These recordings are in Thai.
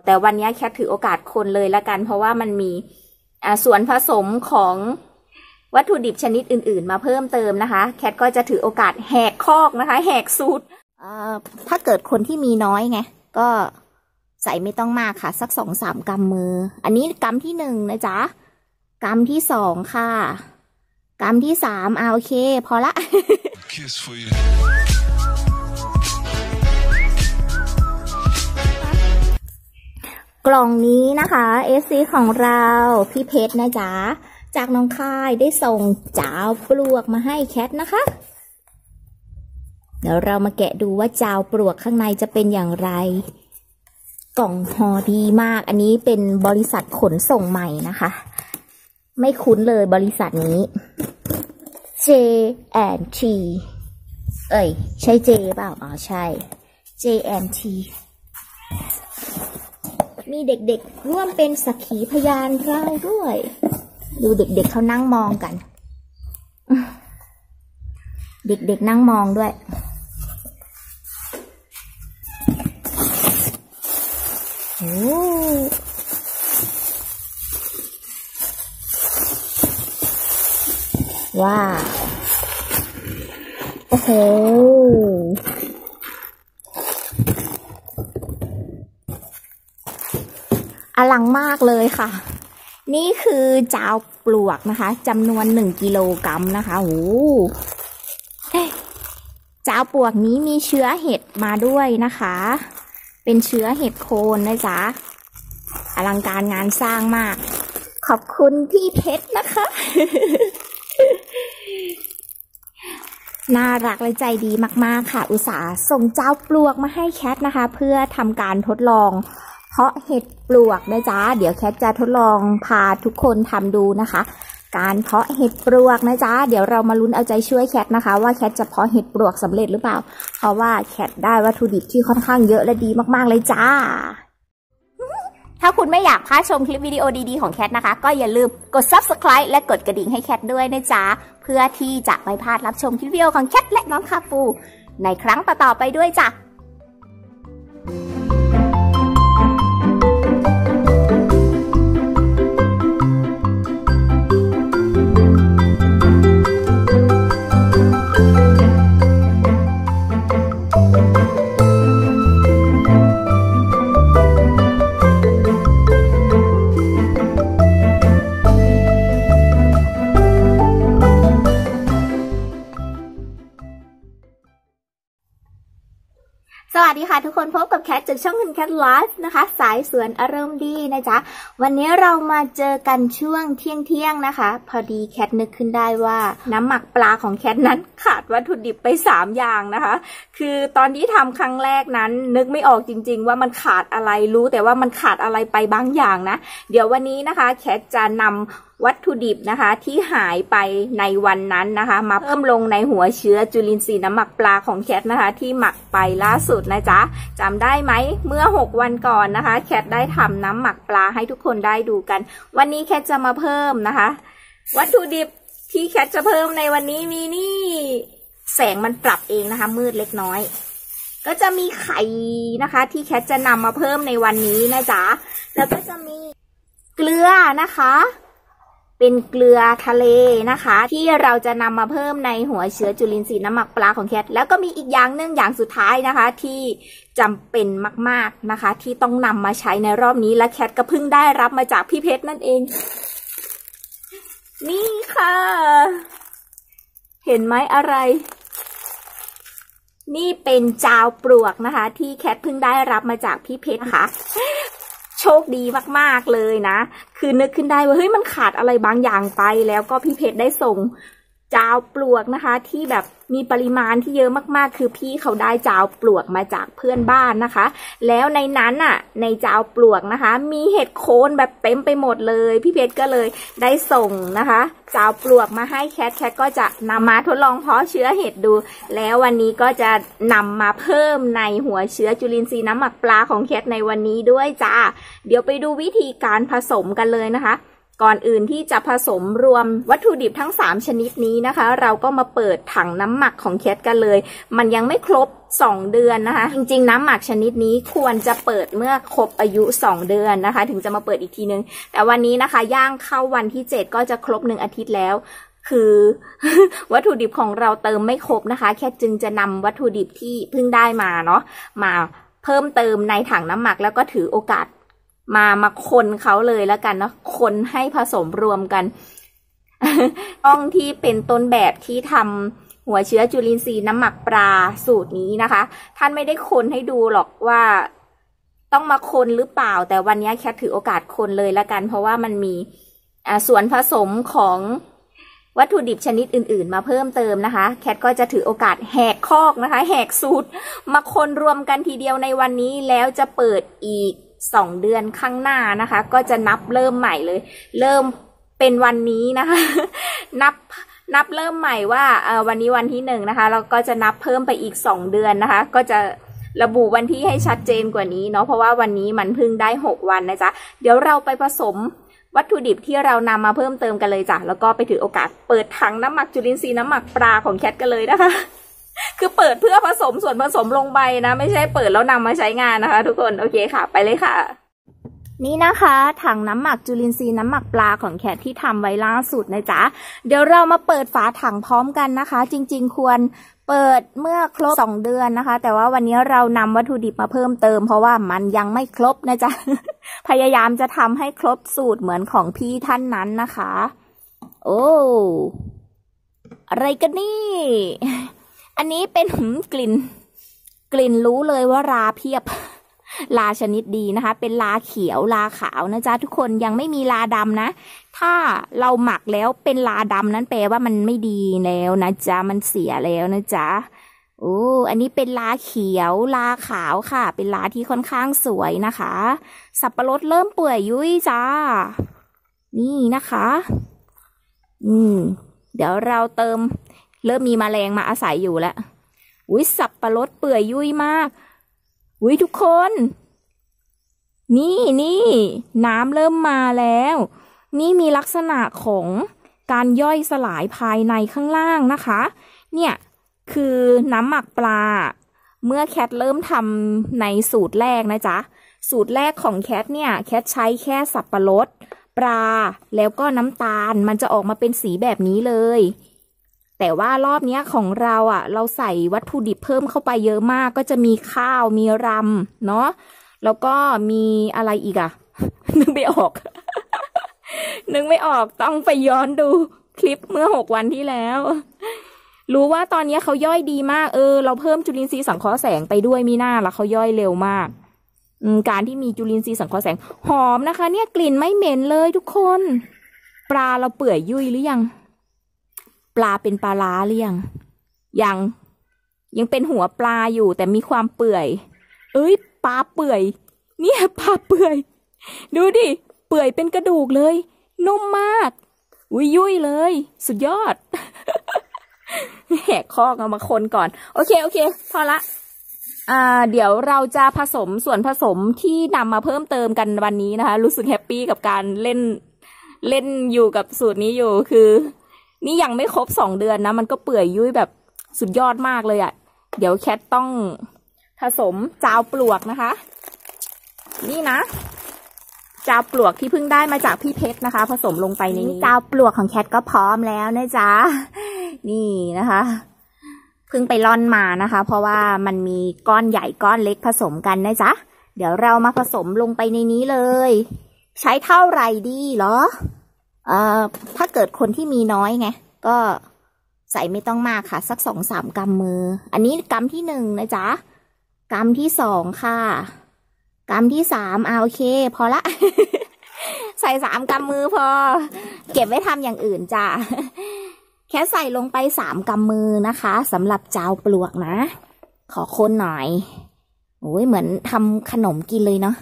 แต่วันนี้แคทถือโอกาสคนเลยละกันเพราะว่ามันมีส่วนผสมของวัตถุดิบชนิดอื่นๆมาเพิ่มเติมนะคะแคทก็จะถือโอกาสแหกคอกนะคะแหกสูตรถ้าเกิดคนที่มีน้อยไงก็ใส่ไม่ต้องมากค่ะสัก2-3 กำมืออันนี้กำที่1นะจ๊ะกำที่2ค่ะกำที่3โอเคพอละ กล่องนี้นะคะSCของเราพี่เพชรนะจ๊ะจากน้องค่ายได้ส่งจาวปลวกมาให้แคทนะคะเดี๋ยวเรามาแกะดูว่าจาวปลวกข้างในจะเป็นอย่างไรกล่องห่อดีมากอันนี้เป็นบริษัทขนส่งใหม่นะคะไม่คุ้นเลยบริษัทนี้ J&T ใช่ J เปล่าใช่ J&T มีเด็กๆร่วมเป็นสักขีพยานเราด้วยดูเด็กๆเขานั่งมองกันเด็กๆนั่งมองด้วยโอ้ว้าวโอ้โหอลังมากเลยค่ะนี่คือจาวปลวกนะคะจำนวน1 กิโลกรัมนะคะโอ้จาวปลวกนี้มีเชื้อเห็ดมาด้วยนะคะเป็นเชื้อเห็ดโคนนะจ๊ะอลังการงานสร้างมากขอบคุณพี่เพชรนะคะ น่ารักและใจดีมากๆค่ะอุตส่าห์ส่งจาวปลวกมาให้แคทนะคะเพื่อทำการทดลองเพาะเห็ดปลวกนะจ๊ะเดี๋ยวแคทจะทดลองพาทุกคนทำดูนะคะการเพาะเห็ดปลวกนะจ๊ะเดี๋ยวเรามาลุ้นเอาใจช่วยแคทนะคะว่าแคทจะเพาะเห็ดปลวกสำเร็จหรือเปล่าเพราะว่าแคทได้วัตถุดิบที่ค่อนข้างเยอะและดีมากๆเลยจ้าถ้าคุณไม่อยากพลาดชมคลิปวิดีโอดีๆของแคทนะคะก็อย่าลืมกด Subscribe และกดกระดิ่งให้แคทด้วยนะจ๊ะเพื่อที่จะไม่พลาดรับชมคลิปวิดีโอของแคทและน้องคาปูในครั้งต่อๆไปด้วยจ้ะสวัสดีค่ะทุกคนพบกับแคทจากช่องคุณแคทไลฟ์นะคะสายสวนอารมณ์ดีนะจ๊ะวันนี้เรามาเจอกันช่วงเที่ยงนะคะพอดีแคทนึกขึ้นได้ว่าน้ำหมักปลาของแคทนั้นขาดวัตถุดิบไป3 อย่างนะคะคือตอนที่ทำครั้งแรกนั้นนึกไม่ออกจริงๆว่ามันขาดอะไรรู้แต่ว่ามันขาดอะไรไปบางอย่างนะเดี๋ยววันนี้นะคะแคทจะนำวัตถุดิบนะคะที่หายไปในวันนั้นนะคะมาเพิ่มลงในหัวเชื้อจุลินทรีย์น้ำหมักปลาของแคทนะคะที่หมักไปล่าสุดนะจ๊ะจำได้ไหมเมื่อ6 วันก่อนนะคะแคทได้ทำน้ำหมักปลาให้ทุกคนได้ดูกันวันนี้แคทจะมาเพิ่มนะคะวัตถุดิบที่แคทจะเพิ่มในวันนี้มีนี่แสงมันปรับเองนะคะมืดเล็กน้อยก็จะมีไข่นะคะที่แคทจะนำมาเพิ่มในวันนี้นะจ๊ะแล้วก็จะมีเกลือนะคะเป็นเกลือทะเลนะคะที่เราจะนำมาเพิ่มในหัวเชื้อจุลินทรีย์น้ำหมักปลาของแคทแล้วก็มีอีกอย่างหนึ่งอย่างสุดท้ายนะคะที่จำเป็นมากๆนะคะที่ต้องนำมาใช้ในรอบนี้และแคทก็เพิ่งได้รับมาจากพี่เพชรนั่นเองนี่ค่ะเห็นไหมอะไรนี่เป็นจาวปลวกนะคะที่แคทเพิ่งได้รับมาจากพี่เพชรนะคะโชคดีมากๆเลยนะคือนึกขึ้นได้ว่าเฮ้ยมันขาดอะไรบางอย่างไปแล้วก็พี่เพชรได้ส่งจาวปลวกนะคะที่แบบมีปริมาณที่เยอะมากๆคือพี่เขาได้จาวปลวกมาจากเพื่อนบ้านนะคะแล้วในนั้นอ่ะในจาวปลวกนะคะมีเห็ดโคนแบบเต็มไปหมดเลยพี่เพชรก็เลยได้ส่งนะคะจาวปลวกมาให้แคทก็จะนำมาทดลองเพาะเชื้อเห็ดดูแล้ววันนี้ก็จะนำมาเพิ่มในหัวเชื้อจุลินทรีย์น้ำหมักปลาของแคทในวันนี้ด้วยจ้าเดี๋ยวไปดูวิธีการผสมกันเลยนะคะก่อนอื่นที่จะผสมรวมวัตถุดิบทั้ง3ชนิดนี้นะคะเราก็มาเปิดถังน้ำหมักของแคทกันเลยมันยังไม่ครบ2 เดือนนะคะจริงๆน้ำหมักชนิดนี้ควรจะเปิดเมื่อครบอายุ2 เดือนนะคะถึงจะมาเปิดอีกทีนึงแต่วันนี้นะคะย่างเข้าวันที่7ก็จะครบ1 อาทิตย์แล้วคือ วัตถุดิบของเราเติมไม่ครบนะคะแค่จึงจะนำวัตถุดิบที่เพิ่งได้มาเนาะมาเพิ่มเติมในถังน้ำหมักแล้วก็ถือโอกาสมาคนเขาเลยแล้วกันเนาะคนให้ผสมรวมกัน ต้องที่เป็นต้นแบบที่ทำหัวเชื้อจุลินทรีย์น้ำหมักปลาสูตรนี้นะคะท่านไม่ได้คนให้ดูหรอกว่าต้องมาคนหรือเปล่าแต่วันนี้แคทถือโอกาสคนเลยแล้วกันเพราะว่ามันมีส่วนผสมของวัตถุดิบชนิดอื่นๆมาเพิ่มเติมนะคะแคทก็จะถือโอกาสแหกคอกนะคะแหกสูตรมาคนรวมกันทีเดียวในวันนี้แล้วจะเปิดอีก2 เดือนข้างหน้านะคะก็จะนับเริ่มใหม่เลยเริ่มเป็นวันนี้นะคะ นับเริ่มใหม่ว่าวันนี้วันที่1นะคะเราก็จะนับเพิ่มไปอีก2 เดือนนะคะก็จะระบุวันที่ให้ชัดเจนกว่านี้เนาะเพราะว่าวันนี้มันเพิ่งได้6 วันนะจ๊ะเดี๋ยวเราไปผสมวัตถุดิบที่เรานำมาเพิ่มเติมกันเลยจ้ะแล้วก็ไปถือโอกาสเปิดถังน้ำหมักจุลินทรีย์น้ำหมักปลาของแคทกันเลยนะคะ คือเปิดเพื่อผสมส่วนผสมลงไปนะไม่ใช่เปิดแล้วนำมาใช้งานนะคะทุกคนโอเคค่ะไปเลยค่ะนี่นะคะถังน้ำหมักจุลินทรีย์น้ำหมักปลาของแคทที่ทำไว้ล่าสุดนะจ๊ะเดี๋ยวเรามาเปิดฝาถังพร้อมกันนะคะจริงๆควรเปิดเมื่อครบ2 เดือนนะคะแต่ว่าวันนี้เรานำวัตถุดิบมาเพิ่มเติมเพราะว่ามันยังไม่ครบนะจ๊ะ พยายามจะทำให้ครบสูตรเหมือนของพี่ท่านนั้นนะคะโอ้อะไรกันนี่อันนี้เป็นกลิ่นรู้เลยว่าราเพียบลาชนิดดีนะคะเป็นลาเขียวลาขาวนะจ๊ะทุกคนยังไม่มีลาดำนะถ้าเราหมักแล้วเป็นลาดำนั้นแปลว่ามันไม่ดีแล้วนะจ๊ะมันเสียแล้วนะจ๊ะโอ้อันนี้เป็นลาเขียวลาขาวค่ะเป็นลาที่ค่อนข้างสวยนะคะสับปะรดเริ่มเปื่อยยุ่ยจ้านี่นะคะเดี๋ยวเราเติมเริ่มมีแมลงมาอาศัยอยู่แล้วอุ้ยสับปะรดเปื่อยยุ่ยมากอุ้ยทุกคนนี่น้ำเริ่มมาแล้วนี่มีลักษณะของการย่อยสลายภายในข้างล่างนะคะเนี่ยคือน้ำหมักปลาเมื่อแคทเริ่มทำในสูตรแรกนะจ๊ะสูตรแรกของแคทเนี่ยแคทใช้แค่สับปะรดปลาแล้วก็น้ำตาลมันจะออกมาเป็นสีแบบนี้เลยแต่ว่ารอบนี้ของเราเราใส่วัตถุดิบเพิ่มเข้าไปเยอะมากก็จะมีข้าวมีรำเนาะแล้วก็มีอะไรอีกนึกไม่ออก นึกไม่ออกต้องไปย้อนดูคลิปเมื่อ6 วันที่แล้วรู้ว่าตอนนี้เขาย่อยดีมากเราเพิ่มจุลินทรีย์สังเคราะห์แสงไปด้วยมีหน้าแล้วเขาย่อยเร็วมากการที่มีจุลินทรีย์สังเคราะห์แสงหอมนะคะเนี่ยกลิ่นไม่เหม็นเลยทุกคนปลาเราเปื่อยยุ่ยหรือยังปลาเป็นปลาล้าหรือยังเป็นหัวปลาอยู่แต่มีความเปื่อยปลาเปื่อยเนี่ยปลาเปื่อยดูดิเปื่อยเป็นกระดูกเลยนุ่มมากยุ่ยเลยสุดยอด แหกคอกเอามาคนก่อนโอเคพอละเดี๋ยวเราจะผสมส่วนผสมที่นำมาเพิ่มเติมกันวันนี้นะคะรู้สึกแฮปปี้กับการเล่นอยู่กับสูตรนี้อยู่คือนี่ยังไม่ครบ2 เดือนนะมันก็เปื่อยยุ่ยแบบสุดยอดมากเลยเดี๋ยวแคทต้องผสมจาวปลวกนะคะนี่นะจาวปลวกที่เพิ่งได้มาจากพี่เพชรนะคะผสมลงไปในนี้จาวปลวกของแคทก็พร้อมแล้วนะจ๊ะนี่นะคะเพิ่งไปร่อนมานะคะเพราะว่ามันมีก้อนใหญ่ก้อนเล็กผสมกันนะจ๊ะเดี๋ยวเรามาผสมลงไปในนี้เลยใช้เท่าไหร่ดีเหรอถ้าเกิดคนที่มีน้อยไงก็ใส่ไม่ต้องมากค่ะสัก2-3 กำมืออันนี้กำที่1นะจ๊ะกำที่2ค่ะกำที่3โอเคพอละ ใส่3 กำมือพอเก็บไว้ทำอย่างอื่นจ้ะแค่ใส่ลงไป3 กำมือนะคะสำหรับจาวปลวกนะขอคนหน่อยโอ้ยเหมือนทำขนมกินเลยเนาะ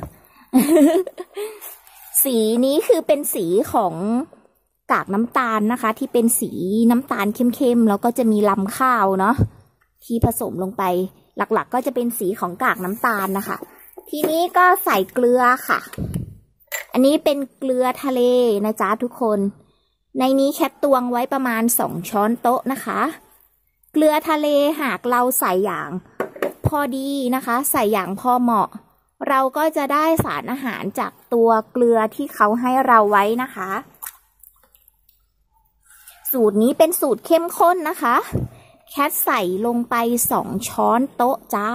สีนี้คือเป็นสีของกากน้ำตาลนะคะที่เป็นสีน้ำตาลเข้มๆแล้วก็จะมีลำข้าวเนาะที่ผสมลงไปหลักๆก็จะเป็นสีของกากน้ำตาลนะคะทีนี้ก็ใส่เกลือค่ะอันนี้เป็นเกลือทะเลนะจ๊ะทุกคนในนี้แคทตวงไว้ประมาณ2 ช้อนโต๊ะนะคะเกลือทะเลหากเราใส่อย่างพอดีนะคะใส่อย่างพอเหมาะเราก็จะได้สารอาหารจากตัวเกลือที่เขาให้เราไว้นะคะสูตรนี้เป็นสูตรเข้มข้นนะคะแคทใส่ลงไป2 ช้อนโต๊ะจ้า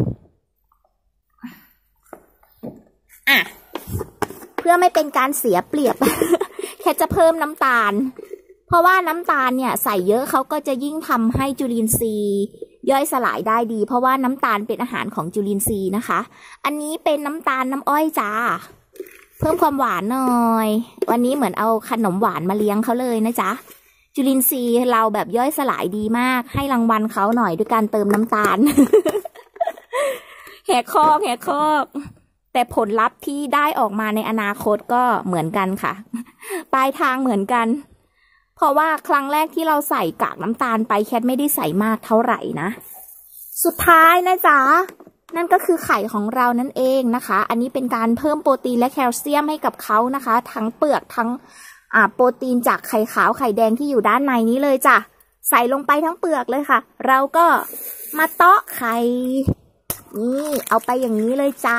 เพื่อไม่เป็นการเสียเปรียบ แคทจะเพิ่มน้ำตาลเพราะว่าน้ำตาลเนี่ยใส่เยอะเขาก็จะยิ่งทำให้จุลินทรีย์ย่อยสลายได้ดีเพราะว่าน้ำตาลเป็นอาหารของจุลินทรีย์นะคะอันนี้เป็นน้ำตาลน้ำอ้อยจ้าเพิ่มความหวานหน่อยวันนี้เหมือนเอาขนมหวานมาเลี้ยงเขาเลยนะจ๊ะจุลินทรีย์เราแบบย่อยสลายดีมากให้รางวัลเขาหน่อยด้วยการเติมน้ำตาล แหกคอกแต่ผลลัพธ์ที่ได้ออกมาในอนาคตก็เหมือนกันค่ะปลายทางเหมือนกันเพราะว่าครั้งแรกที่เราใส่กากน้ำตาลไปแคทไม่ได้ใส่มากเท่าไหร่นะสุดท้ายนะจ๊ะนั่นก็คือไข่ของเรานั่นเองนะคะอันนี้เป็นการเพิ่มโปรตีนและแคลเซียมให้กับเขานะคะทั้งเปลือกทั้งโปรตีนจากไข่ขาวไข่แดงที่อยู่ด้านในนี้เลยจ้ะใส่ลงไปทั้งเปลือกเลยค่ะเราก็มาเตาะไข่นี่เอาไปอย่างนี้เลยจ้า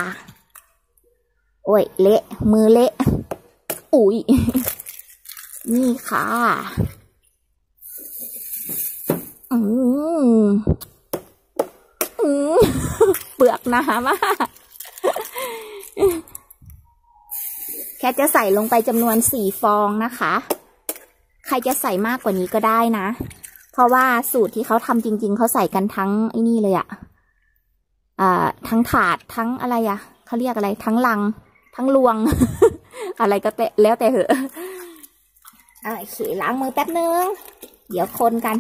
โอ้ยเละมือเละอุ๊ยนี่ค่ะเปลือกหนามากแค่จะใส่ลงไปจำนวน4 ฟองนะคะใครจะใส่มากกว่านี้ก็ได้นะเพราะว่าสูตรที่เขาทำจริงๆเขาใส่กันทั้งไอ้นี่เลยอะทั้งถาดทั้งอะไรอะเขาเรียกอะไรทั้งลังทั้งลวง อะไรก็แล้วแต่เหอะโอเคล้างมือแป๊บนึงเดี๋ยวคนกัน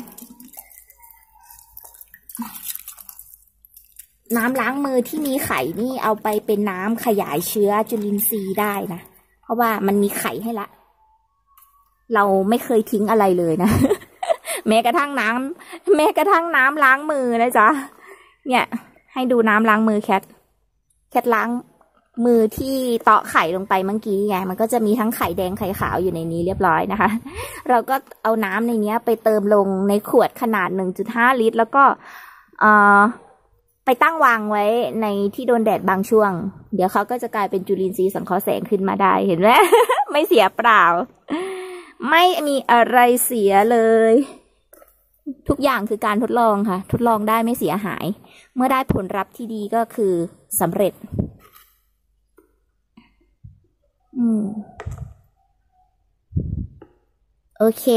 น้ำล้างมือที่มีไข่นี่เอาไปเป็นน้ำขยายเชื้อจุลินทรีย์ได้นะเพราะว่ามันมีไข่ให้ละเราไม่เคยทิ้งอะไรเลยนะ แม้กระทั่งน้ำล้างมือนะจ๊ะเนี่ยให้ดูน้ำล้างมือแคทล้างมือที่เตาะไข่ลงไปเมื่อกี้ไงมันก็จะมีทั้งไข่แดงไข่ขาวอยู่ในนี้เรียบร้อยนะคะเราก็เอาน้ำในนี้ไปเติมลงในขวดขนาด 1.5 ลิตรแล้วก็ไปตั้งวางไว้ในที่โดนแดดบางช่วงเดี๋ยวเขาก็จะกลายเป็นจุลินทรีย์สังเคราะห์แสงขึ้นมาได้เห็นไหม ไม่เสียเปล่าไม่มีอะไรเสียเลยทุกอย่างคือการทดลองค่ะทดลองได้ไม่เสียหายเมื่อได้ผลลัพธ์ที่ดีก็คือสำเร็จโอเค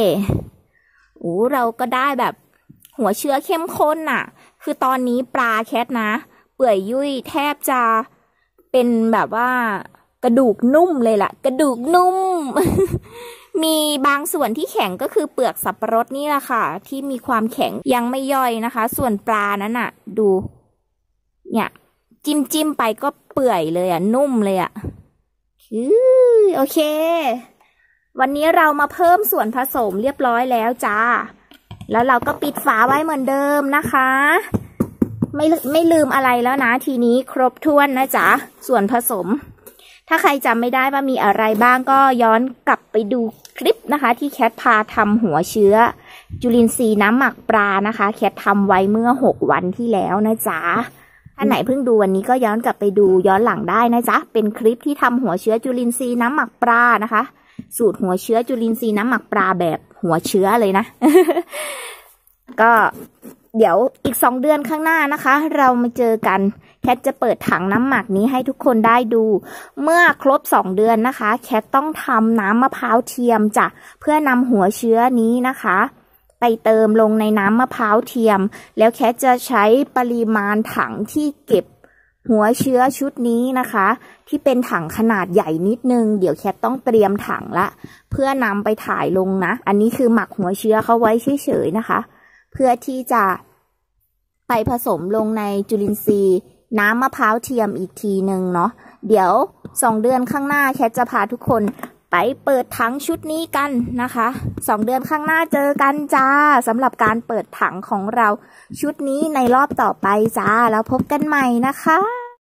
เราก็ได้แบบหัวเชื้อเข้มข้นน่ะคือตอนนี้ปลาแคทนะเปื่อยยุ่ยแทบจะเป็นแบบว่ากระดูกนุ่มเลยล่ะกระดูกนุ่ม มีบางส่วนที่แข็งก็คือเปลือกสับปะรดนี่แหละค่ะที่มีความแข็งยังไม่ย่อยนะคะส่วนปลานั้นน่ะดูเนี่ยจิ้มไปก็เปื่อยเลยอ่ะนุ่มเลยอ่ะโอเควันนี้เรามาเพิ่มส่วนผสมเรียบร้อยแล้วจ้าแล้วเราก็ปิดฝาไว้เหมือนเดิมนะคะไม่ลืมอะไรแล้วนะทีนี้ครบถ้วนนะจ๊ะส่วนผสมถ้าใครจำไม่ได้ว่ามีอะไรบ้างก็ย้อนกลับไปดูคลิปนะคะที่แคทพาทำหัวเชื้อจุลินทรีย์น้ำหมักปลานะคะแคททำไว้เมื่อ6 วันที่แล้วนะจ๊ะถ้าไหนเพิ่งดูวันนี้ก็ย้อนกลับไปดูย้อนหลังได้นะจ๊ะเป็นคลิปที่ทำหัวเชื้อจุลินทรีย์น้ำหมักปลานะคะสูตรหัวเชื้อจุลินทรีย์น้ำหมักปลาแบบหัวเชื้อเลยนะ ก็เดี๋ยวอีก2 เดือนข้างหน้านะคะเรามาเจอกันแคทจะเปิดถังน้ำหมักนี้ให้ทุกคนได้ดูเมื่อครบ2 เดือนนะคะแคทต้องทำน้ำมะพร้าวเทียมจ้ะเพื่อนำหัวเชื้อนี้นะคะไปเติมลงในน้ำมะพร้าวเทียมแล้วแคทจะใช้ปริมาณถังที่เก็บหัวเชื้อชุดนี้นะคะที่เป็นถังขนาดใหญ่นิดนึงเดี๋ยวแคทต้องเตรียมถังละเพื่อนำไปถ่ายลงนะอันนี้คือหมักหัวเชื้อเขาไว้เฉยๆนะคะเพื่อที่จะไปผสมลงในจุลินทรีย์น้ำมะพร้าวเทียมอีกทีหนึ่งเนาะเดี๋ยว2 เดือนข้างหน้าแคทจะพาทุกคนไปเปิดถังชุดนี้กันนะคะ2 เดือนข้างหน้าเจอกันจ้าสำหรับการเปิดถังของเราชุดนี้ในรอบต่อไปจ้าแล้วพบกันใหม่นะคะ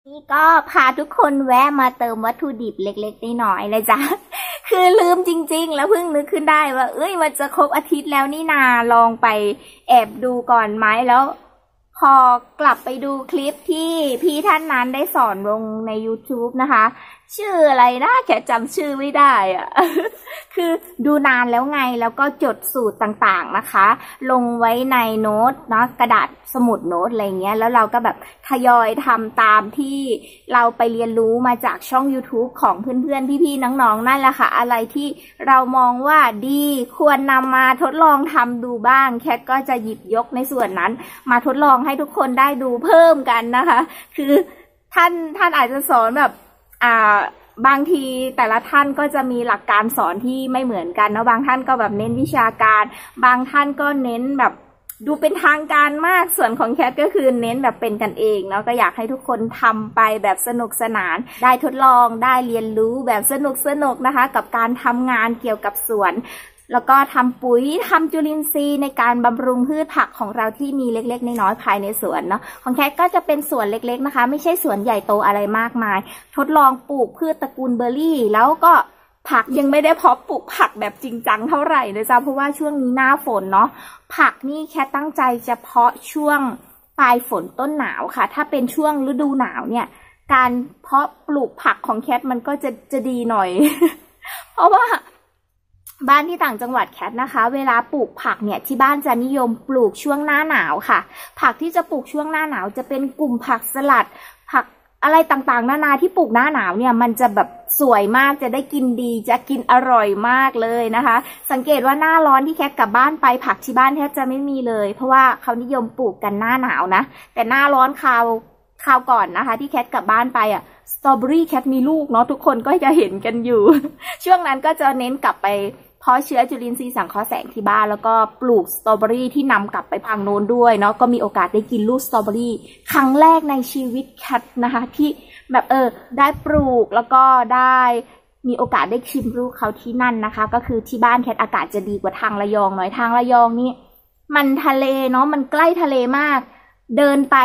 นี่ก็พาทุกคนแวะมาเติมวัตถุดิบเล็กๆน้อยๆเลยจ้ะ คือลืมจริงๆแล้วเพิ่งนึกขึ้นได้ว่ามันจะครบอาทิตย์แล้วนี่นาลองไปแอบดูก่อนไหมแล้วพอกลับไปดูคลิปที่พี่ท่านนั้นได้สอนลงใน YouTube นะคะชื่ออะไรนะแกจำชื่อไม่ได้อะ คือดูนานแล้วไงแล้วก็จดสูตรต่างๆนะคะลงไว้ในโน้ตเนาะกระดาษสมุดโน้ตอะไรเงี้ยแล้วเราก็แบบทยอยทำตามที่เราไปเรียนรู้มาจากช่อง YouTube ของเพื่อนๆพี่ๆน้องๆนั่นแหละค่ะอะไรที่เรามองว่าดีควรนำมาทดลองทำดูบ้างแคทก็จะหยิบยกในส่วนนั้นมาทดลองให้ทุกคนได้ดูเพิ่มกันนะคะคือท่านอาจจะสอนแบบบางทีแต่ละท่านก็จะมีหลักการสอนที่ไม่เหมือนกันเนาะบางท่านก็แบบเน้นวิชาการบางท่านก็เน้นแบบดูเป็นทางการมากส่วนของแคทก็คือเน้นแบบเป็นกันเองเนาะก็อยากให้ทุกคนทำไปแบบสนุกสนานได้ทดลองได้เรียนรู้แบบสนุกนะคะกับการทำงานเกี่ยวกับสวนแล้วก็ทำปุ๋ยทำจุลินทรีย์ในการบำรุงพืชผักของเราที่มีเล็กๆน้อยๆภายในสวนเนาะของแคทก็จะเป็นสวนเล็กๆนะคะไม่ใช่สวนใหญ่โตอะไรมากมายทดลองปลูกพืชตระกูลเบอร์รี่แล้วก็ผักยังไม่ได้เพาะปลูกผักแบบจริงจังเท่าไหร่เลยจ้าเพราะว่าช่วงนี้หน้าฝนเนาะผักนี่แคทตั้งใจจะเพาะช่วงปลายฝนต้นหนาวค่ะถ้าเป็นช่วงฤดูหนาวเนี่ยการเพาะปลูกผักของแคทมันก็จะดีหน่อย เพราะว่าบ้านที่ต่างจังหวัดแคทนะคะเวลาปลูกผักเนี่ยที่บ้านจะนิยมปลูกช่วงหน้าหนาวค่ะผักที่จะปลูกช่วงหน้าหนาวจะเป็นกลุ่มผักสลัดผักอะไรต่างๆนานาที่ปลูกหน้าหนาวเนี่ยมันจะแบบสวยมากจะได้กินดีจะกินอร่อยมากเลยนะคะสังเกตว่าหน้าร้อนที่แคทกลับบ้านไปผักที่บ้านแทบจะไม่มีเลยเพราะว่าเขานิยมปลูกกันหน้าหนาวนะแต่หน้าร้อนคราวก่อนนะคะที่แคทกลับบ้านไปสตรอเบอรี่แคทมีลูกเนาะทุกคนก็จะเห็นกันอยู่ ช่วงนั้นก็จะเน้นกลับไปเพาะเชื้อจุลินทรีย์สังเคราะห์แสงที่บ้านแล้วก็ปลูกสตรอเบอรี่ที่นำกลับไปพังโน้นด้วยเนาะก็มีโอกาสได้กินลูกสตรอเบอรี่ครั้งแรกในชีวิตแคทนะคะที่แบบได้ปลูกแล้วก็ได้มีโอกาสได้ชิมลูกเขาที่นั่นนะคะก็คือที่บ้านแคทอากาศจะดีกว่าทางระยองหน่อยทางระยองนี่มันทะเลเนาะมันใกล้ทะเลมากเดินไป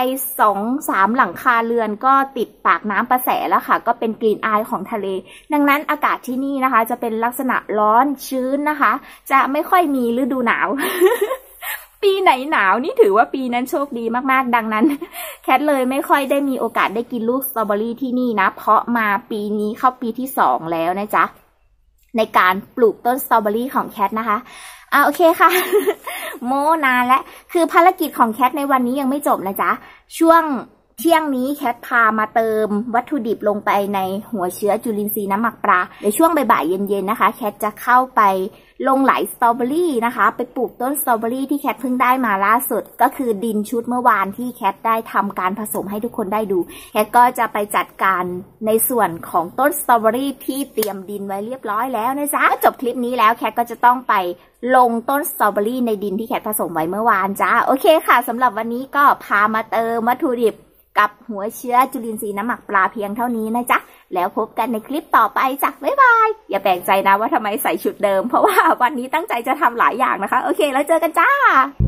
2-3หลังคาเรือนก็ติดปากน้ำประแสแล้วค่ะก็เป็นกลิ่นอายของทะเลดังนั้นอากาศที่นี่นะคะจะเป็นลักษณะร้อนชื้นนะคะจะไม่ค่อยมีฤดูหนาว ปีไหนหนาวนี่ถือว่าปีนั้นโชคดีมากๆดังนั้นแคทเลยไม่ค่อยได้มีโอกาสได้กินลูกสตรอเบอรี่ที่นี่นะเพราะมาปีนี้เข้าปีที่2แล้วนะจ๊ะในการปลูกต้นสตรอเบอรี่ของแคทนะคะโอเคค่ะ โมนานและคือภารกิจของแคทในวันนี้ยังไม่จบนะจ๊ะช่วงเที่ยงนี้แคทพามาเติมวัตถุดิบลงไปในหัวเชื้อจุลินทรีย์น้ำหมักปลาในช่วงบ่ายๆเย็นๆนะคะแคทจะเข้าไปลงไหลสตรอเบอรี่นะคะไปปลูกต้นสตรอเบอรี่ที่แคทเพิ่งได้มาล่าสุดก็คือดินชุดเมื่อวานที่แคทได้ทำการผสมให้ทุกคนได้ดูแคทก็จะไปจัดการในส่วนของต้นสตรอเบอรี่ที่เตรียมดินไว้เรียบร้อยแล้วนะจ๊ะจบคลิปนี้แล้วแคทก็จะต้องไปลงต้นสตรอเบอรี่ในดินที่แคทผสมไว้เมื่อวานจ้าโอเคค่ะสำหรับวันนี้ก็พามาเติมวัตถุดิบกับหัวเชื้อจุลินทรีย์น้ำหมักปลาเพียงเท่านี้นะจ๊ะแล้วพบกันในคลิปต่อไปจ้ะบ๊ายบายอย่าแปลกใจนะว่าทำไมใส่ชุดเดิมเพราะว่าวันนี้ตั้งใจจะทำหลายอย่างนะคะโอเคแล้วเจอกันจ้า